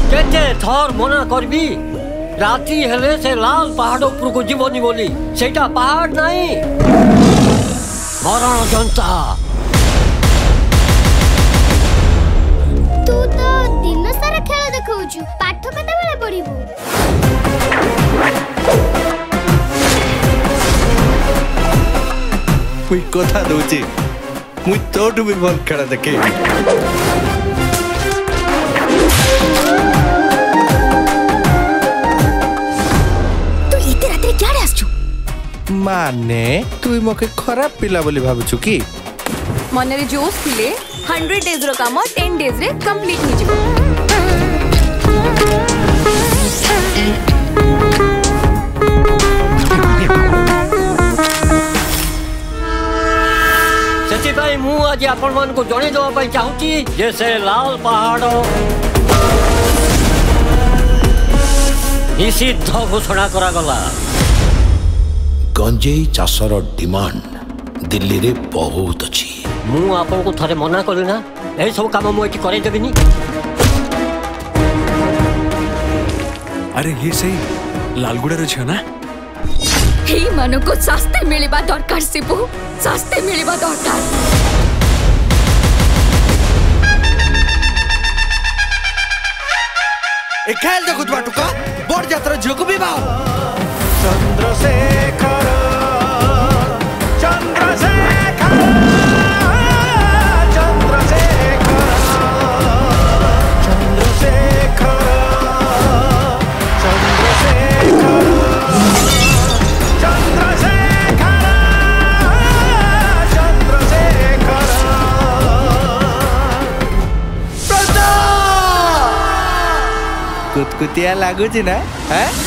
केते थर मना करबी राती हेले से लाल पहाड़ ऊपर को जीवनी बोली सेटा पहाड़ नहीं मरण जनता। तू तो दिन सारा खेल देखौछु पाठ कते बेले पढिबू? मुई कथा दउची मुई तोटू भी भल खेल देखे। माने तू मके खराब पिला बोली भाबुछु की? मन रे जोश थिले 100 डेज रो काम 10 डेज रे कंप्लीट हो जिवो। सेति भाई मु आज आपण मन को जणे दवा पई चाहूची जैसे लाल पहाड़ निषिद्ध घोषणा करा गला। गंजेई चाषर डिमांड दिल्ली रे बहुत अच्छी। मु आपन को थरे मना करी ना ए सब काम मु एठी करे देबिनी। अरे ये सही लालगुड़ा रे छ ना? हे मानो को सस्ते मिलबा दरकार सिपु सस्ते मिलबा दरकार। ए खेल देखो बाटुका बड़ यात्रा जोग भी बाओ। चंद्रशेखर चंद्रशेखर चंद्रशेखर चंद्रशेखर चंद्रशेखर चंद्रशेखर चंद्रशेखर कुतकुतिया लागुची ना? हैं